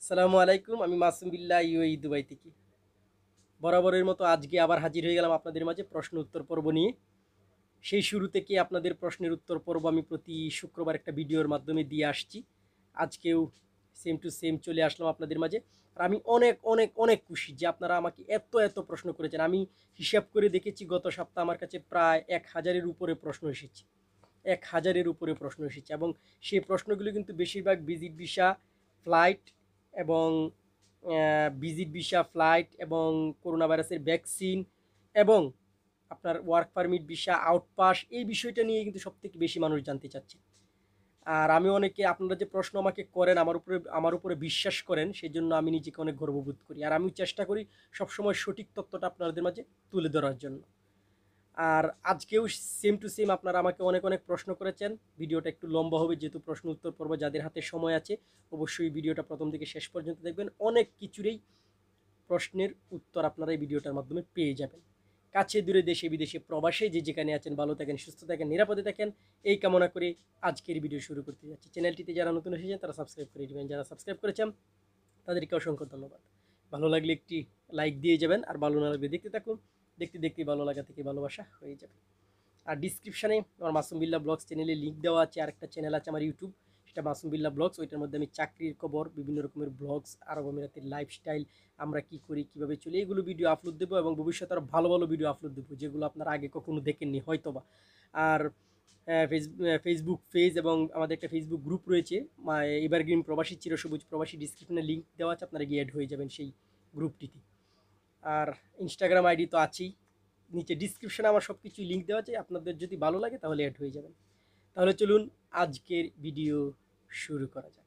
আসসালামু আলাইকুম। আমি মাসুম বিল্লাহ ইউএই দুবাই থেকে। বরাবরের মতো আজকে আবার হাজির হয়ে গেলাম আপনাদের মাঝে প্রশ্ন উত্তর পর্ব নিয়ে। সেই শুরু থেকে আপনাদের প্রশ্নের উত্তর পর্ব আমি প্রতি শুক্রবার একটা ভিডিওর মাধ্যমে দিয়ে আসছি। আজকেও সেম টু সেম চলে আসলাম আপনাদের মাঝে। আর আমি অনেক অনেক অনেক খুশি যে আপনারা আমাকে এত এত প্রশ্ন করেছেন। আমি হিসাব করে দেখেছি গত সপ্তাহে আমার কাছে প্রায় 1000-এর উপরে প্রশ্ন এসেছে। 1000-এর উপরে প্রশ্ন এসেছে এবং সেই প্রশ্নগুলো কিন্তু বেশিরভাগ ভিজিট ভিসা, ফ্লাইট এবং ভিজিট ভিসা, ফ্লাইট এবং করোনা ভাইরাসের ভ্যাকসিন এবং আপনার ওয়ার্ক পারমিট ভিসা, আউটপাস এই বিষয়টা নিয়ে কিন্তু সবথেকে বেশি মানুষ জানতে চাচ্ছে। আর আমি অনেকে আপনারা যে প্রশ্ন আমাকে করেন আমার উপরে বিশ্বাস করেন, সেই জন্য আমি নিজেকে অনেক গর্ববোধ করি। আর আমি চেষ্টা করি সবসময় সঠিক তথ্যটা আপনাদের মাঝে তুলে ধরার জন্য। আর আজকেও সেম টু সেম আপনারা আমাকে অনেক অনেক প্রশ্ন করেছেন। ভিডিওটা একটু লম্বা হবে যেহেতু প্রশ্ন উত্তর পর্ব। যাদের হাতে সময় আছে অবশ্যই ভিডিওটা প্রথম থেকে শেষ পর্যন্ত দেখবেন। অনেক কিছুরই প্রশ্নের উত্তর আপনারা এই ভিডিওটার মাধ্যমে পেয়ে যাবেন। কাছে দূরে দেশে বিদেশে প্রবাসে যে যেখানে আছেন ভালো থাকেন, সুস্থ থাকেন, নিরাপদে থাকেন এই কামনা করে আজকের ভিডিও শুরু করতে যাচ্ছি। চ্যানেলটিতে যারা নতুন এসেছেন তারা সাবস্ক্রাইব করে দেবেন, যারা সাবস্ক্রাইব করেছেন তাদেরকে অসংখ্য ধন্যবাদ। ভালো লাগলে একটি লাইক দিয়ে যাবেন, আর ভালো না লাগলে দেখতে থাকুন। দেখতে দেখতে ভালো লাগা থেকে ভালোবাসা হয়ে যাবে। আর ডিসক্রিপশানে আমার মাসুম বিল্লাহ ব্লগস চ্যানেলে লিঙ্ক দেওয়া আছে। আরেকটা চ্যানেল আছে আমার ইউটিউব, সেটা মাসুম বিল্লাহ ব্লগস। ওইটার মধ্যে আমি চাকরির খবর, বিভিন্ন রকমের ব্লগস, আরব আমিরাতের লাইফস্টাইল, আমরা কি করি, কীভাবে চলি, এগুলো ভিডিও আপলোড দেবো এবং ভবিষ্যতে আরও ভালো ভালো ভিডিও আপলোড দেবো যেগুলো আপনারা আগে কখনো দেখেননি হয়তোবা। আর ফেসবুক পেজ এবং আমাদের একটা ফেসবুক গ্রুপ রয়েছে, এভারগ্রিন প্রবাসী, চিরসবুজ প্রবাসী। ডিসক্রিপশনে লিঙ্ক দেওয়া আছে, আপনারা গিয়ে অ্যাড হয়ে যাবেন সেই গ্রুপটিতে। আর ইনস্টাগ্রাম আইডি তো আছেই, নিচে ডিসক্রিপশনে আমার সব কিছুই লিঙ্ক দেওয়া আছে। আপনাদের যদি ভালো লাগে তাহলে অ্যাড হয়ে যাবেন। তাহলে চলুন আজকের ভিডিও শুরু করা যাক।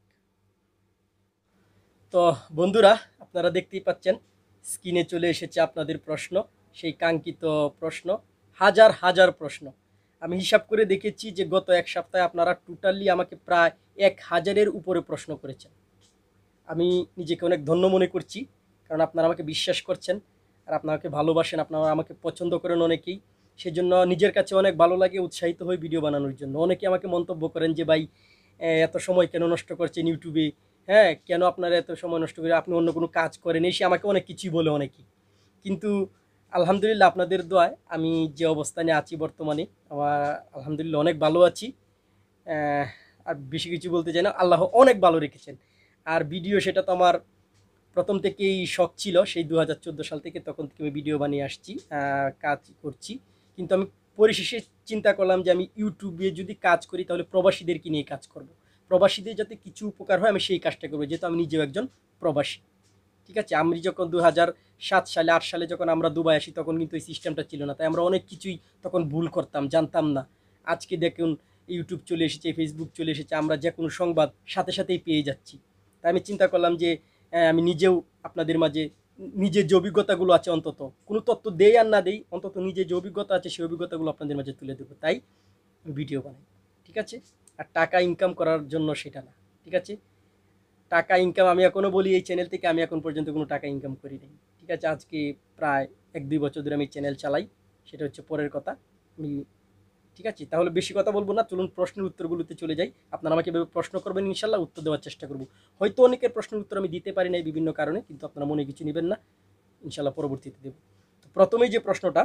তো বন্ধুরা, আপনারা দেখতেই পাচ্ছেন স্ক্রিনে চলে এসেছে আপনাদের প্রশ্ন, সেই কাঙ্ক্ষিত প্রশ্ন। হাজার হাজার প্রশ্ন। আমি হিসাব করে দেখেছি যে গত এক সপ্তাহে আপনারা টোটালি আমাকে প্রায় 1000-এর উপরে প্রশ্ন করেছেন। আমি নিজেকে অনেক ধন্য মনে করছি, কারণ আপনারা আমাকে বিশ্বাস করছেন আর আপনারা আমাকে ভালোবাসেন, আপনারা আমাকে পছন্দ করেন অনেকেই। সেজন্য নিজের কাছে অনেক ভালো লাগে, উৎসাহিত হই ভিডিও বানানোর জন্য। অনেকে আমাকে মন্তব্য করেন যে ভাই এত সময় কেন নষ্ট করছেন ইউটিউবে, হ্যাঁ কেন আপনারা এত সময় নষ্ট করে, আপনি অন্য কোনো কাজ করেন, এসে আমাকে অনেক কিছুই বলে অনেকেই। কিন্তু আলহামদুলিল্লাহ আপনাদের দোয়ায় আমি যে অবস্থানে আছি বর্তমানে, আমার আলহামদুলিল্লাহ অনেক ভালো আছি। আর বেশি কিছু বলতে চাই না, আল্লাহ অনেক ভালো রেখেছেন। আর ভিডিও সেটা তো আমার প্রথম থেকেই শখ ছিল, সেই 2014 সাল থেকে, তখন থেকে আমি ভিডিও বানিয়ে আসছি, কাজ করছি। কিন্তু আমি পরিশেষে চিন্তা করলাম যে আমি ইউটিউবে যদি কাজ করি তাহলে প্রবাসীদেরকে নিয়ে কাজ করব। প্রবাসীদের যাতে কিছু উপকার হয় আমি সেই কাজটা করবো, যেহেতু আমি নিজেও একজন প্রবাসী। ঠিক আছে, আমি যখন 2007 সালে 8 সালে যখন আমরা দুবাই আসি তখন কিন্তু এই সিস্টেমটা ছিল না, তাই আমরা অনেক কিছুই তখন ভুল করতাম, জানতাম না। আজকে দেখুন ইউটিউব চলে এসেছে, ফেসবুক চলে এসেছে, আমরা যে কোনো সংবাদ সাথে সাথেই পেয়ে যাচ্ছি। তাই আমি চিন্তা করলাম যে আমি নিজেও আপনাদের মাঝে নিজের যে অভিজ্ঞতাগুলো আছে, অন্তত কোনো তথ্য দেই আর না দেই, অন্তত নিজের যে অভিজ্ঞতা আছে সেই অভিজ্ঞতাগুলো আপনাদের মাঝে তুলে দেবো, তাই ভিডিও বানাই। ঠিক আছে, আর টাকা ইনকাম করার জন্য সেটা না। ঠিক আছে, টাকা ইনকাম আমি এখনও বলি, এই চ্যানেল থেকে আমি এখন পর্যন্ত কোনো টাকা ইনকাম করি নাই। ঠিক আছে, আজকে প্রায় 1-2 বছর ধরে আমি চ্যানেল চালাই, সেটা হচ্ছে পরের কথা। আমি ঠিক আছে, তাহলে বেশি কথা বলবো না, চলুন প্রশ্নের উত্তরগুলোতে চলে যাই। আপনারা আমাকে এভাবে প্রশ্ন করবেন, ইনশাল্লাহ উত্তর দেওয়ার চেষ্টা করব। হয়তো অনেকের প্রশ্নের উত্তর আমি দিতে পারি নাই বিভিন্ন কারণে, কিন্তু আপনারা মনে কিছু নেবেন না, ইনশাল্লাহ পরবর্তীতে দেব। তো প্রথমেই যে প্রশ্নটা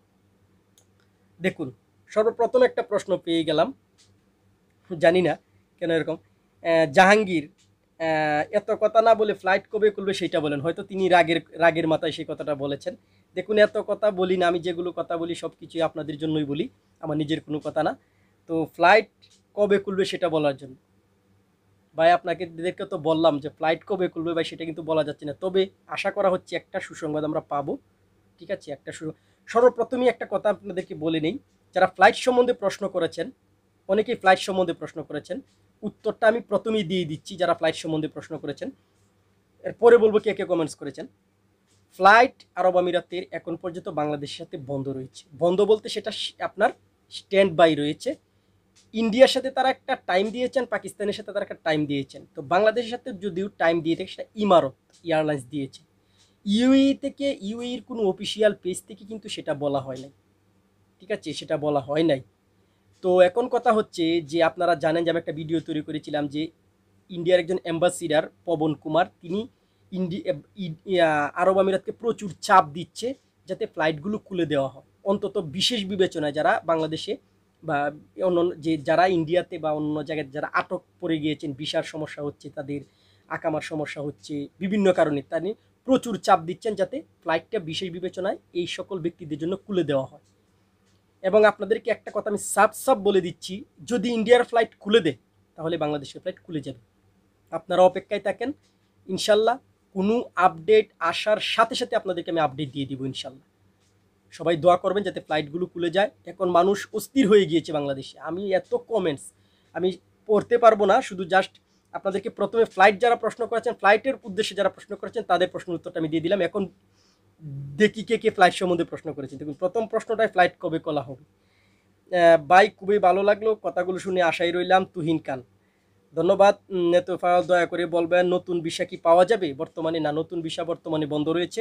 দেখুন, সর্বপ্রথম একটা প্রশ্ন পেয়ে গেলাম, জানি না কেন এরকম। জাহাঙ্গীর, এত কথা না বলে ফ্লাইট কবে খুলবে সেটা বলেন। হয়তো তিনি রাগের মাথায় সেই কথাটা বলেছেন। দেখুন, এত কথা বলি না আমি, যেগুলো কথা বলি সব কিছুই আপনাদের জন্যই বলি, আমার নিজের কোনো কথা না। তো ফ্লাইট কবে খুলবে সেটা বলার জন্য ভাই আপনাকে দেখে তো বললাম যে ফ্লাইট কবে খুলবে ভাই, সেটা কিন্তু বলা যাচ্ছে না। তবে আশা করা হচ্ছে একটা সুসংবাদ আমরা পাবো। ঠিক আছে, সর্বপ্রথমই একটা কথা আপনাদেরকে বলে নেই, যারা ফ্লাইট সম্বন্ধে প্রশ্ন করেছেন, অনেকেই ফ্লাইট সম্বন্ধে প্রশ্ন করেছেন, উত্তরটা আমি প্রথমেই দিয়ে দিচ্ছি। যারা ফ্লাইট সম্বন্ধে প্রশ্ন করেছেন, এরপরে বলবো কে কে কমেন্টস করেছেন। ফ্লাইট আরব আমিরাতের এখন পর্যন্ত বাংলাদেশের সাথে বন্ধ রয়েছে। বন্ধ বলতে সেটা আপনার স্ট্যান্ড বাই রয়েছে। ইন্ডিয়ার সাথে তারা একটা টাইম দিয়েছেন, পাকিস্তানের সাথে তারা একটা টাইম দিয়েছেন। তো বাংলাদেশের সাথে যদিও টাইম দিয়ে থাকে সেটা ইমারত এয়ারলাইন্স দিয়েছে। ইউএই থেকে, ইউএইর কোনো অফিসিয়াল পেজ থেকে কিন্তু সেটা বলা হয় নাই। ঠিক আছে, সেটা বলা হয় নাই। তো এখন কথা হচ্ছে যে আপনারা জানেন যে আমি একটা ভিডিও তৈরি করেছিলাম যে ইন্ডিয়ার একজন অ্যাম্বাসিডার পবন কুমার, তিনি আরব আমিরাতকে প্রচুর চাপ দিচ্ছে যাতে ফ্লাইটগুলো খুলে দেওয়া হয়, অন্তত বিশেষ বিবেচনায় যারা বাংলাদেশে বা অন্য যে যারা ইন্ডিয়াতে বা অন্য জায়গায় যারা আটক পড়ে গিয়েছেন, ভিসার সমস্যা হচ্ছে, তাদের আকামার সমস্যা হচ্ছে, বিভিন্ন কারণে তাদের প্রচুর চাপ দিচ্ছেন যাতে ফ্লাইটটা বিশেষ বিবেচনায় এই সকল ব্যক্তিদের জন্য খুলে দেওয়া হয়। এবং আপনাদেরকে একটা কথা আমি সাফ বলে দিচ্ছি, যদি ইন্ডিয়ার ফ্লাইট খুলে দেয় তাহলে বাংলাদেশের ফ্লাইট খুলে যাবে। আপনারা অপেক্ষায় থাকেন, ইনশাল্লাহ কোনো আপডেট আসার সাথে সাথে আপনাদেরকে আমি আপডেট দিয়ে দিব ইনশাল্লাহ। সবাই দোয়া করবেন যাতে ফ্লাইটগুলো খুলে যায়। এখন মানুষ অস্থির হয়ে গিয়েছে বাংলাদেশে। আমি এত কমেন্টস আমি পড়তে পারবো না, শুধু জাস্ট আপনাদেরকে প্রথমে ফ্লাইট যারা প্রশ্ন করেছেন, ফ্লাইটের উদ্দেশ্যে যারা প্রশ্ন করেছেন তাদের প্রশ্নের উত্তরটা আমি দিয়ে দিলাম। এখন দেখি কে ফ্লাইট সম্বন্ধে প্রশ্ন করেছেন। দেখুন, প্রথম প্রশ্নটাই ফ্লাইট কবে খোলা হবে। ভাই খুবই ভালো লাগলো, কথাগুলো শুনে আশাই রইলাম। তুহিন খান, ধন্যবাদ। নেতোফার দয়া করে বলবেন নতুন ভিসা কি পাওয়া যাবে বর্তমানে? না, নতুন ভিসা বর্তমানে বন্ধ রয়েছে।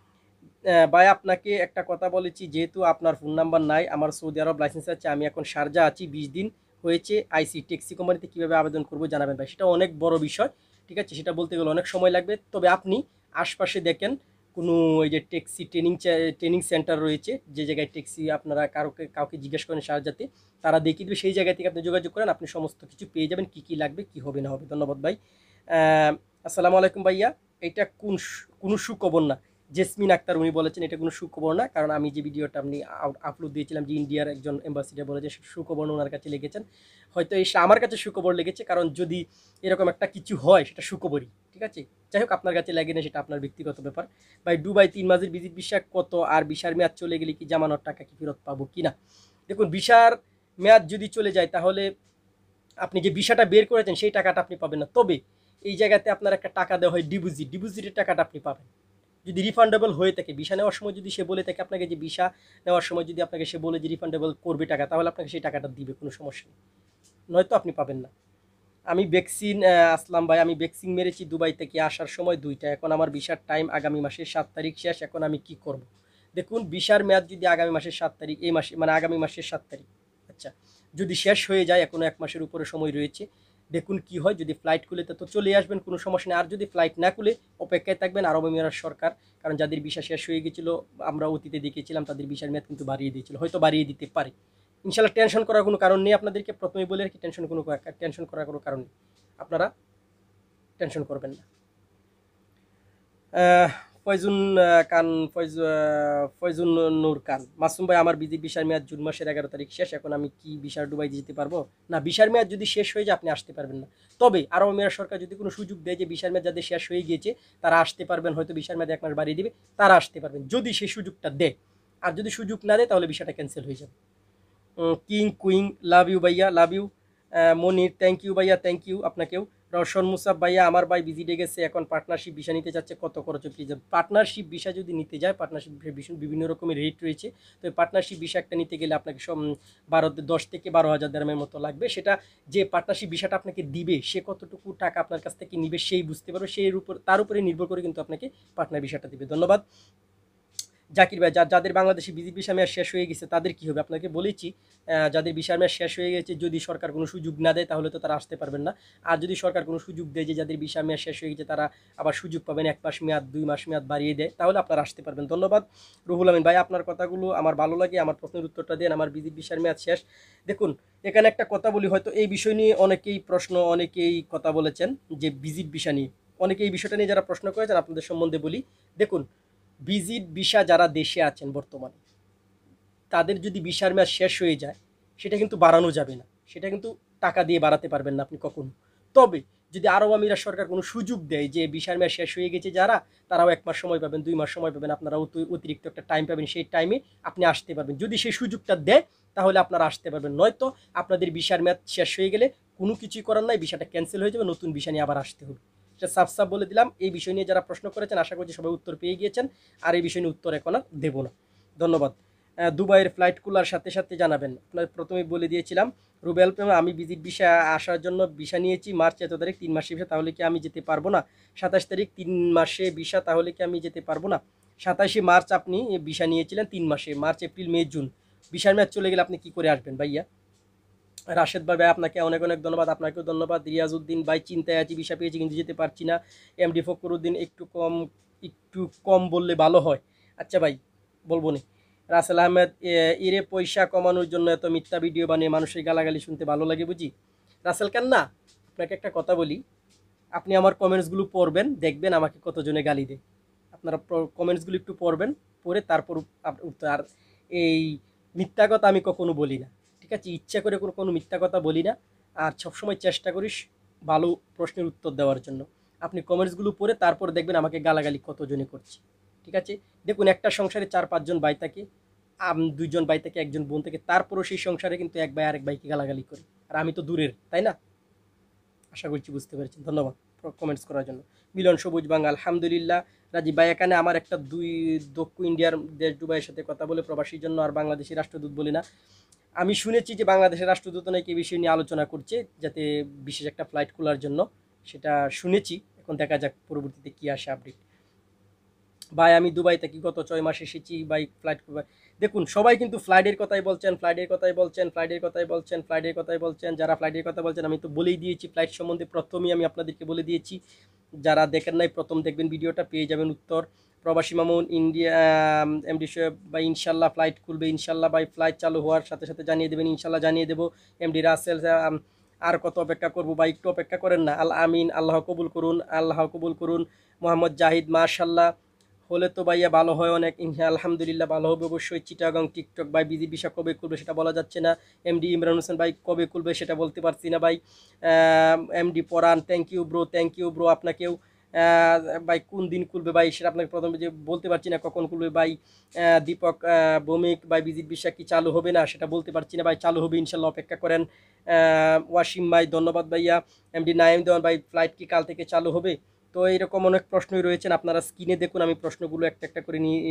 ভাই আপনাকে একটা কথা বলেছি, যেহেতু আপনার ফোন নাম্বার নাই, আমার সৌদি আরব লাইসেন্স আছে, আমি এখন শারজা আছি, 20 দিন হয়েছে, আইসি ট্যাক্সি কোম্পানিতে কীভাবে আবেদন করবো জানাবেন ভাই। সেটা অনেক বড় বিষয়, ঠিক আছে, সেটা বলতে গেলে অনেক সময় লাগবে। তবে আপনি আশপাশে দেখেন কোনো ওই যে ট্যাক্সি ট্রেনিং সেন্টার রয়েছে, যে জায়গায় ট্যাক্সি আপনারা কাউকে জিজ্ঞেস করেন শারজাতে, তারা দেখিয়ে দেবে, সেই জায়গা থেকে আপনি যোগাযোগ করেন, আপনি সমস্ত কিছু পেয়ে যাবেন, কি লাগবে, কি হবে না হবে। ধন্যবাদ ভাই। আসসালামু আলাইকুম ভাইয়া, এটা কোনো সুখবর না। জেসমিন আক্তার উনি বলেছেন এটা কোনো সুখবর না, কারণ আমি যে ভিডিওটা আপনি আপলোড দিয়েছিলাম যে ইন্ডিয়ার একজন অ্যাম্বাসিডার বলেছে সুখবর ওনার কাছে লেগেছেন, হয়তো এই আমার কাছে সুখবর লেগেছে, কারণ যদি এরকম একটা কিছু হয় সেটা সুখবরই, ঠিক আছে। যাই হোক, আপনার কাছে লাগে না, সেটা আপনার ব্যক্তিগত ব্যাপার। ভাই দুবাই 3 মাসের ভিজিট ভিসা কত, আর ভিসার মেয়াদ চলে গেলে কি জামানোর টাকা কি ফেরত পাবো কিনা? দেখুন, ভিসার মেয়াদ যদি চলে যায় তাহলে আপনি যে ভিসাটা বের করেছেন সেই টাকাটা আপনি পাবেন না। তবে এই জায়গাতে আপনার একটা টাকা দেওয়া হয় ডিপোজিটের টাকাটা আপনি পাবেন, যদি রিফান্ডেবল হয়ে থাকে। ভিসা নেওয়ার সময় যদি সে বলে থাকে আপনাকে, যে ভিসা নেওয়ার সময় যদি আপনাকে সে বলে যে রিফান্ডেবল করবে টাকা, তাহলে আপনাকে সেই টাকাটা দিবে, কোনো সমস্যা নেই, নয়তো আপনি পাবেন না। আমি ভ্যাকসিন আসলাম ভাই, আমি ভ্যাকসিন মেরেছি দুবাই থেকে আসার সময় 2টা। এখন আমার ভিসার টাইম আগামী মাসের 7 তারিখ শেষ, এখন আমি কি করব? দেখুন, ভিসার মেয়াদ যদি আগামী মাসের 7 তারিখ, এই মাসে মানে আগামী মাসের 7 তারিখ, আচ্ছা, যদি শেষ হয়ে যায়, এখনও 1 মাসের উপরে সময় রয়েছে, দেখুন কি হয়। যদি ফ্লাইট খুলে তো চলে আসবেন, কোনো সমস্যা নেই। আর যদি ফ্লাইট না খুলে অপেক্ষায় থাকবেন আরব আমিরাত সরকার, কারণ যাদের ভিসা শেষ হয়ে গেছিল আমরা অতীতে দেখেছিলাম, তাদের ভিসার মেয়াদ কিন্তু বাড়িয়ে দিয়েছিল, হয়তো বাড়িয়ে দিতে পারে। ইনশাল্লাহ টেনশন করার কোনো কারণ নেই, আপনাদেরকে প্রথমেই বলে রাখি, টেনশন করার কোনো কারণ নেই, আপনারা টেনশন করবেন না। ফয়জুন খান, ফয়জুন নূর খান, মাসুম ভাই আমার ভিসার মেয়াদ জুন মাসের 11 তারিখ শেষ, এখন আমি কি ভিসার দুবাই যেতে পারবো? না, ভিসার মেয়াদ যদি শেষ হয়ে যায় আপনি আসতে পারবেন না। তবে আরব আমিরাত সরকার যদি কোনো সুযোগ দেয় যে ভিসার মেয়াদ যাদের শেষ হয়ে গিয়েছে তারা আসতে পারবেন, হয়তো ভিসার মেয়াদ 1 মাস বাড়িয়ে দিবে, তারা আসতে পারবেন যদি সেই সুযোগটা দেয়। আর যদি সুযোগ না দেয় তাহলে ভিসাটা ক্যান্সেল হয়ে যাবে। কিং কুইং, লাভ ইউ ভাইয়া, love you. Monir, thank you ভাইয়া, থ্যাংক ইউ আপনাকেও। রওশন মুসাফ ভাইয়া, আমার ভাই ভিজিটে গেছে, এখন পার্টনারশিপ ভিসা নিতে যাচ্ছে, কত খরচ প্লিজ? পার্টনারশিপ ভিসা যদি নিতে যায়, পার্টনারশিপ বিভিন্ন রকমের রেট রয়েছে, তো পার্টনারশিপ ভিসা একটা নিতে গেলে আপনাকে 10 থেকে 12,000 দিরহামের মতো লাগবে। সেটা যে পার্টনারশিপ ভিসাটা আপনাকে দিবে সে কতটুকু টাকা আপনার কাছ থেকে নিবে সেই বুঝতে পারবে, তার উপরে নির্ভর করে কিন্তু আপনাকে পার্টনার ভিসাটা দিবে। ধন্যবাদ। জাকির ভাই, যাদের বাংলাদেশে ভিসা মেয়াদ শেষ হয়ে গেছে তাদের কি হবে? আপনাকে বলেছি, যাদের ভিসা মেয়াদ শেষ হয়ে গেছে, যদি সরকার কোনো সুযোগ না দেয় তাহলে তো তারা আসতে পারবেন না। আর যদি সরকার কোনো সুযোগ দেয় যে যাদের ভিসা মেয়াদ শেষ হয়ে গেছে তারা আবার সুযোগ পাবেন, 1 মাস মেয়াদ 2 মাস মেয়াদ বাড়িয়ে দেয়, তাহলে আপনারা আসতে পারবেন। ধন্যবাদ। রুহুল আমিন ভাই, আপনার কথাগুলো আমার ভালো লাগে, আমার প্রশ্নের উত্তরটা দেন। আমার ভিসার মেয়াদ শেষ। দেখুন, এখানে একটা কথা বলি, হয়তো এই বিষয় নিয়ে অনেকেই কথা বলেছেন, যে ভিজিট ভিসা নিয়ে, অনেকে এই বিষয়টা নিয়ে যারা প্রশ্ন করেছেন আপনাদের সম্বন্ধে বলি। দেখুন, ভিজিট ভিসা যারা দেশে আছেন বর্তমানে, তাদের যদি ভিসার মেয়াদ শেষ হয়ে যায় সেটা কিন্তু বাড়ানো যাবে না, সেটা কিন্তু টাকা দিয়ে বাড়াতে পারবেন না আপনি কখনো। তবে যদি আরব আমিরাত সরকার কোনো সুযোগ দেয় যে ভিসার মেয়াদ শেষ হয়ে গেছে যারা, তারাও 1 মাস সময় পাবেন, 2 মাস সময় পাবেন, আপনারা অতিরিক্ত একটা টাইম পাবেন, সেই টাইমে আপনি আসতে পারবেন। যদি সেই সুযোগটা দেয় তাহলে আপনারা আসতে পারবেন, নয়তো আপনাদের ভিসার মেয়াদ শেষ হয়ে গেলে কোনো কিছুই করার নাই, ভিসাটা ক্যান্সেল হয়ে যাবে, নতুন ভিসা নিয়ে আবার আসতে হবে। এটা সাফ বলে দিলাম। এই বিষয় নিয়ে যারা প্রশ্ন করেছেন আশা করছি সবাই উত্তর পেয়ে গিয়েছেন, আর এই বিষয় নিয়ে উত্তর এখন আর দেবো না। ধন্যবাদ। দুবাইয়ের ফ্লাইট খোলার সাথে সাথে জানাবেন। আপনার প্রথমেই বলে দিয়েছিলাম। রুবেল, আমি ভিজিট ভিসা আসার জন্য ভিসা নিয়েছি মার্চ 1 তারিখ 3 মাসে ভিসা, তাহলে কি আমি যেতে পারবো না? 27 তারিখ 3 মাসে ভিসা, তাহলে কি আমি যেতে পারবো না? 27শে মার্চ আপনি ভিসা নিয়েছিলেন 3 মাসে, মার্চ এপ্রিল মে জুন, ভিসার মেয়াদ চলে গেলে আপনি কি করে আসবেন ভাইয়া? রাশেদ ভাই, আপনাকে অনেক অনেক ধন্যবাদ, আপনাকেও ধন্যবাদ। রিয়াজউদ্দিন ভাই, চিন্তায় আছি, ভিসা পেয়েছি কিন্তু যেতে পারছি না। এমডি ফকরুদ্দিন, একটু কম বললে ভালো হয়। আচ্ছা ভাই, বলবো নি। রাসেল আহমেদ, ইরে পয়সা কমানোর জন্য এত মিথ্যা ভিডিও বানিয়ে মানুষের গালাগালি শুনতে ভালো লাগে বুঝি। রাসেল কেন না, আপনাকে একটা কথা বলি, আপনি আমার কমেন্টসগুলো পড়বেন, দেখবেন আমাকে কতজনে গালি দেয়। আপনারা কমেন্টসগুলো একটু পড়বেন, পড়ে তারপর উত্তর। আর এই মিথ্যা কথা আমি কখনো বলি না, ঠিক আছে? ইচ্ছা করে কোনো মিথ্যা কথা বলি না। আর সবসময় চেষ্টা করিস ভালো প্রশ্নের উত্তর দেওয়ার জন্য। আপনি কমেন্টসগুলো পড়ে তারপর দেখবেন আমাকে গালাগালি কতজনে করছে, ঠিক আছে? দেখুন, একটা সংসারে 4-5 জন ভাই থাকে, 2 জন ভাই থাকে, 1 জন বোন থাকে, তারপরও সেই সংসারে কিন্তু এক ভাই আরেক ভাইকে গালাগালি করে। আর আমি তো দূরের, তাই না? আশা করছি বুঝতে পেরেছেন। ধন্যবাদ কমেন্টস করার জন্য। মিলন সবুজ বাংলা, আলহামদুলিল্লাহ। রাজীব ভাই, এখানে আমার একটা দক্ষ ইন্ডিয়ার দেশ দুবাইয়ের সাথে কথা বলে প্রবাসীর জন্য আর বাংলাদেশের রাষ্ট্রদূত বলি না। আমি শুনেছি যে বাংলাদেশের রাষ্ট্রদূত নাকি এই বিষয় নিয়ে আলোচনা করছে, যাতে বিশেষ একটা ফ্লাইট খোলার জন্য। সেটা শুনেছি, এখন দেখা যাক পরবর্তীতে কি আসে আপডেট। ভাই, আমি দুবাই থেকে গত 6 মাস এসেছি ভাই, ফ্লাইট। দেখুন, সবাই কিন্তু ফ্লাইটের কথাই বলছেন, ফ্লাইটের কথাই বলছেন, ফ্লাইটের কথাই বলছেন, ফ্লাইটের কথাই বলছেন। যারা ফ্লাইটের কথা বলছেন, আমি তো বলেই দিয়েছি ফ্লাইট সম্বন্ধে, প্রথমেই আমি আপনাদেরকে বলে দিয়েছি। যারা দেখেন নাই, প্রথম দেখবেন ভিডিওটা, পেয়ে যাবেন উত্তর। প্রবাসী মামুন ইন্ডিয়া, এমডি সাহেব ভাই, ইনশাল্লাহ ফ্লাইট খুলবে, ইনশাল্লাহ ভাই, ফ্লাইট চালু হওয়ার সাথে সাথে জানিয়ে দেবেন, ইনশাল্লাহ জানিয়ে দেবো। এমডি রাসেল, আর কত অপেক্ষা করবো ভাই, একটু অপেক্ষা করেন না। আল আমিন, আল্লাহ কবুল করুন, আল্লাহ কবুল করুন। মোহাম্মদ জাহিদ, মাশাল্লাহ, হলে তো ভাইয়া ভালো হয় অনেক। আলহামদুলিল্লাহ ভালো হবে অবশ্যই। চিটাগাং টিকটক ভাই, বিজি ভিসা কবে খুলবে সেটা বলা যাচ্ছে না। এমডি ইমরান হোসেন ভাই, কবে খুলবে সেটা বলতে পারছি না ভাই। MD Poran, thank you bro, thank you bro আপনাকেও। ভাই, কোন দিন খুলবে ভাই সেটা আপনাকে প্রথমে যে বলতে পারছি না কখন খুলবে ভাই। দীপক ভৌমিক ভাই, বিজিট ভিসা কি চালু হবে না সেটা বলতে পারছি না ভাই, চালু হবে ইনশাল্লাহ, অপেক্ষা করেন। ওয়াসিম ভাই, ধন্যবাদ ভাইয়া। এমডি নাইম দেওয়ান ভাই, ফ্লাইট কি কাল থেকে চালু হবে? তো এইরকম অনেক প্রশ্নই রয়েছেন, আপনারা স্ক্রিনে দেখুন, আমি প্রশ্নগুলো একটা একটা করে নিয়ে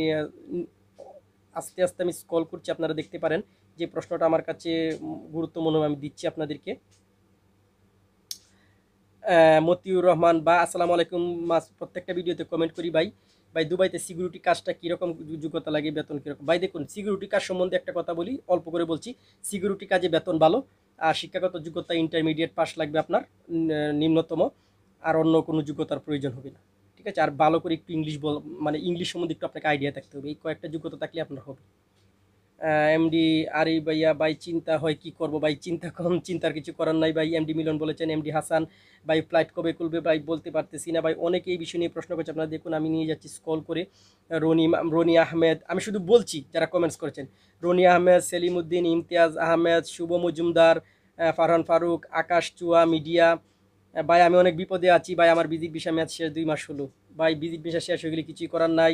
আস্তে আস্তে আমি স্ক্রল করছি, আপনারা দেখতে পারেন যে প্রশ্নটা আমার কাছে গুরুত্বপূর্ণ, আমি দিচ্ছি আপনাদেরকে। মতিউর রহমান বা, আসসালামু আলাইকুম। প্রত্যেকটা ভিডিওতে কমেন্ট করি ভাই। ভাই, দুবাইতে সিকিউরিটি কাজটা কীরকম যোগ্যতা লাগে, বেতন কীরকম? ভাই দেখুন, সিকিউরিটি কাজ সম্বন্ধে একটা কথা বলি, অল্প করে বলছি। সিকিউরিটি কাজে বেতন ভালো, আর শিক্ষাগত যোগ্যতা ইন্টারমিডিয়েট পাস লাগবে আপনার, নিম্নতম। আর অন্য কোনো যোগ্যতার প্রয়োজন হবে না, ঠিক আছে? আর ভালো করে একটু ইংলিশ মানে ইংলিশ সম্বন্ধে একটু আপনাকে আইডিয়া থাকতে হবে, এই কয়েকটা যোগ্যতা থাকলে আপনার হবে। এমডি আরি ভাইয়া ভাই, চিন্তা হয় কি করব ভাই, চিন্তার কিছু করার নাই ভাই। এমডি মিলন বলেছেন। এমডি হাসান ভাই, ফ্লাইট কবে খুলবে ভাই, বলতে পারতেছি না ভাই। অনেকে এই বিষয় নিয়ে প্রশ্ন করছে, আপনারা দেখুন, আমি নিয়ে যাচ্ছি স্কল করে। রনি আহমেদ, আমি শুধু বলছি যারা কমেন্টস করেছেন। রনি আহমেদ, সেলিম উদ্দিন, ইমতিয়াজ আহমেদ, শুভ মজুমদার, ফারহান ফারুক, আকাশ চুয়া মিডিয়া। ভাই, আমি অনেক বিপদে আছি ভাই, আমার ভিজিট ভিসা ম্যাচ শেষ 2 মাস হলো ভাই, ভিজিট ভিসা শেষ হয়ে গেলে কিছুই করার নাই।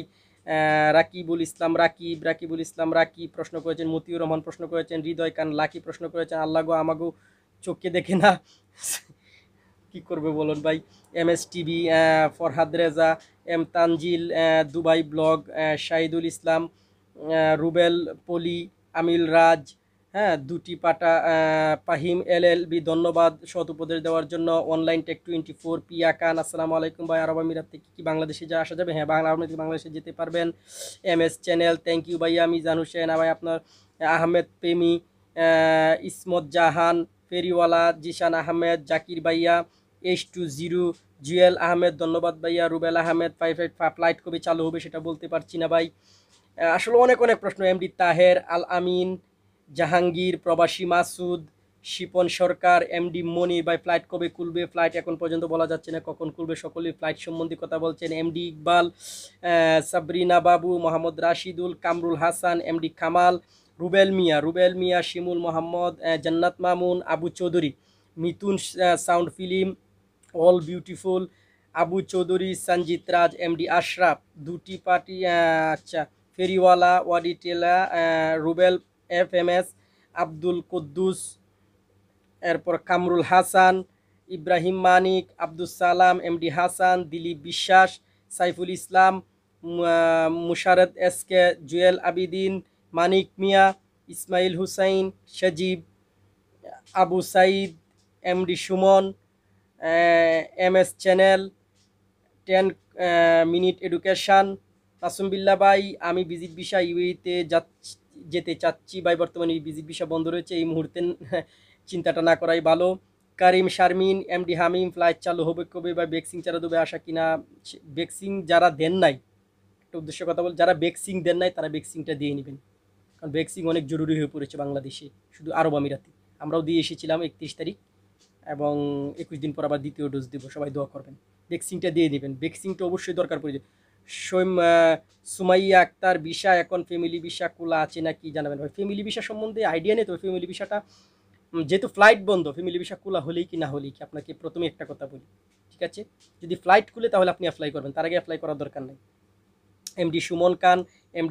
রাকিবুল ইসলাম রাকিব প্রশ্ন করেছেন। মতিউর রহমান প্রশ্ন করেছেন। হৃদয় খান লাকি প্রশ্ন করেছেন। আল্লাহ গো আমাগো চোখকে দেখে না, কি করবে বলুন ভাই। M S TV, Farhad Reza, M Tanzil, Dubai blog, Shahidul Islam, Rubel Poli, Amil Raj, হ্যাঁ, দুটি পাটা, পাহিম LLB, ধন্যবাদ সৎ উপদেশ দেওয়ার জন্য। অনলাইন টেক 24, পিয়া খান, আসসালামু আলাইকুম ভাই। আরব আমিরাত থেকে কি বাংলাদেশে আসা যাবে? হ্যাঁ, বাংলাদেশে যেতে পারবেন। MS চ্যানেল, থ্যাংক ইউ ভাইয়া। মিজান হোসেন ভাই, আপনার আহমেদ পেমি, ইসমত জাহান, ফেরিওয়ালা, জিশান আহমেদ, জাকির ভাইয়া, H20, জুয়েল আহমেদ, ধন্যবাদ ভাইয়া। রুবেল আহমেদ, ফ্লাইট কবে চালু হবে সেটা বলতে পারছি না ভাই। আসলে অনেক অনেক প্রশ্ন। এমডি তাহের, আল আমিন, জাহাঙ্গীর, প্রবাসী মাসুদ, শিপন সরকার, এমডি মনির ভাই, ফ্লাইট কবে খুলবে? ফ্লাইট এখন পর্যন্ত বলা যাচ্ছে না কখন খুলবে, সকলেই ফ্লাইট সম্বন্ধে কথা বলছেন। MD Iqbal, Sabrina Babu, Mohammad Rashidul, Kamrul Hasan, MD Kamal, Rubel Mia, Shimul Mohammad, Jannat Mamun, Abu Chowdhury, Mithun sound film, all beautiful, Abu Chowdhury, Sanjit Raj, MD Ashraf, দুটি পার্টি, আচ্ছা, ফেরিওয়ালা, ওয়াডিটেলা, রুবেল FMS, আব্দুল কুদ্দুস, এরপর কামরুল হাসান, ইব্রাহিম মানিক, আব্দুল সালাম, এমডি হাসান, দিলীপ বিশ্বাস, সাইফুল ইসলাম, মুশারদ SK, Jewel Abidin, Manik Mia, Ismail Hussain, Sajib, Abu Saeed, MD Sumon, MS channel, 10 minute education, Masum Billah ভাই, আমি ভিজিট ভিসা ইউএইতে যেতে চাচ্ছি ভাই, বর্তমানে ভিজিট ভিসা বন্ধ রয়েছে এই মুহূর্তে, চিন্তাটা না করাই ভালো। কারিম শারমিন এমডি হামিম ফ্লাইট চালু হবে কবে বা ভ্যাকসিন চালু দেবে আসা কিনা? ভ্যাকসিন যারা দেন নাই, একটা উদ্দেশ্য কথা বল, যারা ভ্যাকসিন দেন নাই তারা ভ্যাকসিনটা দিয়ে নেবেন, কারণ ভ্যাকসিন অনেক জরুরি হয়ে পড়েছে বাংলাদেশে, শুধু আরব আমিরাতে। আমরাও দিয়ে এসেছিলাম 31 তারিখ, এবং 21 দিন পর আবার দ্বিতীয় ডোজ দেবো, সবাই দোয়া করবেন। ভ্যাকসিনটা দিয়ে নেবেন, ভ্যাকসিনটা অবশ্যই দরকার পড়ে। সুমাইয়া আক্তার ভিসা এখন ফ্যামিলি ভিসা খোলা আছে না কি জানাবেন ভাই? ফ্যামিলি ভিসা সম্বন্ধে আইডিয়া নেই, তবে ফ্যামিলি ভিসাটা যেহেতু ফ্লাইট বন্ধ, ফ্যামিলি ভিসা খোলা হলেই কি না হলেই কি, আপনাকে প্রথমে একটা কথা বলি, ঠিক আছে? যদি ফ্লাইট খুলে তাহলে আপনি অ্যাপ্লাই করবেন, তার আগে অ্যাপ্লাই করার দরকার নেই। MD Sumon Khan,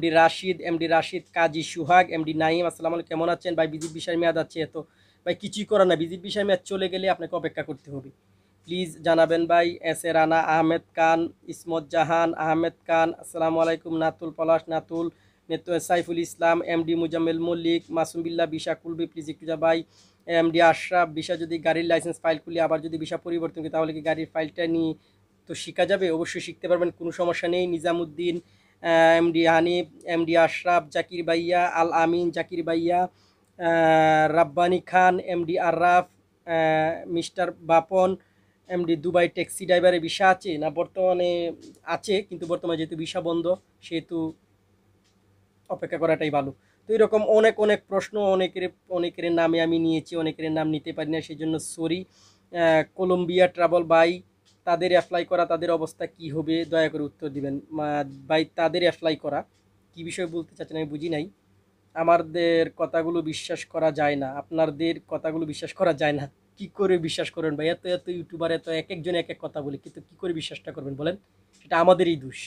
MD Rashid, Kazi Suhag, MD Naim, আসসালামু আলাইকুম, কেমন আছেন ভাই? ভিজিট ভিসার মেয়াদ আছে এত ভাই, কিছুই করার না, ভিজিট ভিসার মেয়াদ চলে গেলে আপনাকে অপেক্ষা করতে হবে। প্লিজ জানাবেন ভাই। এস এ রানা, আহমেদ খান, ইসমত জাহান, আহমেদ খান, আসসালামু আলাইকুম, নাতুল পলাশ, নাতুল সাইফুল ইসলাম, এমডি মুজাম্মেল মল্লিক, মাসুম বিল্লাহ, ভিসা খুলবে প্লিজ একটু যা ভাই। এমডি আশরাফ, ভিসা যদি গাড়ির লাইসেন্স ফাইল খুলি আবার যদি ভিসা পরিবর্তন করি তাহলে কি গাড়ির ফাইলটা নিয়ে তো শেখা যাবে? অবশ্যই শিখতে পারবেন, কোনো সমস্যা নেই। নিজামুদ্দিন, এমডি হানিফ, এমডি আশরাফ, জাকির ভাইয়া, আল আমিন, জাকির ভাইয়া, Rabbani Khan, MD Arraf, mister Bapon, MD Dubai taxi ড্রাইভারের ভিসা আছে না? বর্তমানে আছে, কিন্তু বর্তমানে যেহেতু ভিসা বন্ধ সেহেতু অপেক্ষা করাটাই ভালো। তো এরকম অনেক অনেক প্রশ্ন, অনেকের নামে আমি নিয়েছি, অনেকের নাম নিতে পারি না, সেই জন্য সরি। কলম্বিয়া ট্রাভেল বাই, তাদের অ্যাপ্লাই করা, তাদের অবস্থা কি হবে দয়া করে উত্তর দিবেন ভাই। তাদের অ্যাপ্লাই করা কি বিষয় বলতে চাচ্ছেন আমি বুঝি নাই। আমাদের কথাগুলো বিশ্বাস করা যায় না, আপনাদের কথাগুলো বিশ্বাস করা যায় না, কি করে বিশ্বাস করবেন ভাই? এত এত ইউটিউবার, এত এক একজন এক এক কথা বলে, কিন্তু কি করে বিশ্বাসটা করবেন বলেন? সেটা আমাদেরই দোষ।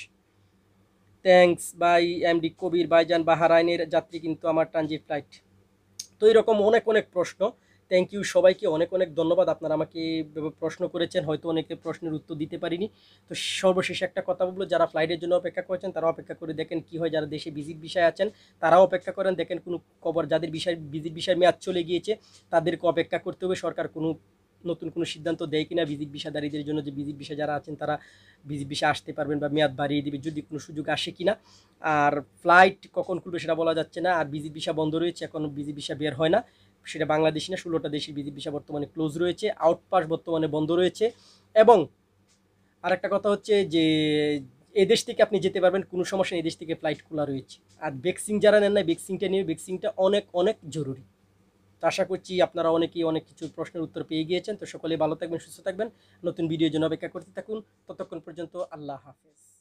থ্যাঙ্কস ভাই। এমডি কবির, ভাইজান বাহারাইনের যাত্রী কিন্তু আমার ট্রানজিট ফ্লাইট। তো এরকম অনেক অনেক প্রশ্ন। থ্যাংক ইউ সবাইকে, অনেক অনেক ধন্যবাদ, আপনারা আমাকে প্রশ্ন করেছেন, হয়তো অনেকে প্রশ্নের উত্তর দিতে পারিনি। তো সর্বশেষে একটা কথা বলবো, যারা ফ্লাইটের জন্য অপেক্ষা করেছেন তারা অপেক্ষা করে দেখেন কি হয়, যারা দেশে ভিজিট বিষয় আছেন তারাও অপেক্ষা করেন, দেখেন কোনো খবর, যাদের ভিজিট বিষয়ের মেয়াদ চলে গিয়েছে তাদেরকে অপেক্ষা করতে হবে, সরকার কোনো নতুন কোনো সিদ্ধান্ত দেয় কিনা ভিজিট ভিসাধারীদের জন্য, যে ভিজিট ভিসা যারা আছেন তারা ভিজিট ভিসা আসতে পারবেন বা মেয়াদ বাড়িয়ে দিবে যদি কোনো সুযোগ আসে কিনা। আর ফ্লাইট কখন খুলবে সেটা বলা যাচ্ছে না, আর ভিজিট ভিসা বন্ধ রয়েছে, এখন ভিজিট ভিসা বের হয় না, সেটা বাংলাদেশি না, 16টা দেশের ভিজিট ভিসা বর্তমানে ক্লোজ রয়েছে, আউটপাস বর্তমানে বন্ধ রয়েছে। এবং আরেকটা কথা হচ্ছে যে এদেশ থেকে আপনি যেতে পারবেন, কোনো সমস্যা নেই, এদেশ থেকে ফ্লাইট খোলা রয়েছে। আর ভ্যাকসিন যারা নেন না, ভ্যাকসিনটা নিয়ে, ভ্যাকসিনটা অনেক অনেক জরুরি। তো আশা করছি আপনারা অনেকেই অনেক কিছু প্রশ্নের উত্তর পেয়ে গিয়েছেন। তো সকলে ভালো থাকবেন, সুস্থ থাকবেন, নতুন ভিডিওর জন্য অপেক্ষা করতে থাকুন। ততক্ষণ পর্যন্ত আল্লাহ হাফেজ।